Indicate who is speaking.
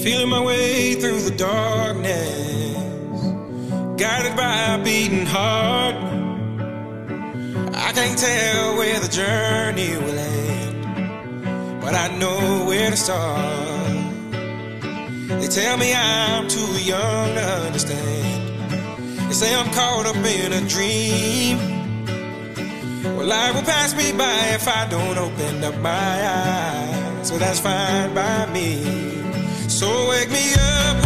Speaker 1: Feeling my way through the darkness, guided by a beating heart. I can't tell where the journey will end, but I know where to start. They tell me I'm too young to understand. They say I'm caught up in a dream. Well, life will pass me by if I don't open up my eyes, so that's fine by me. So wake me up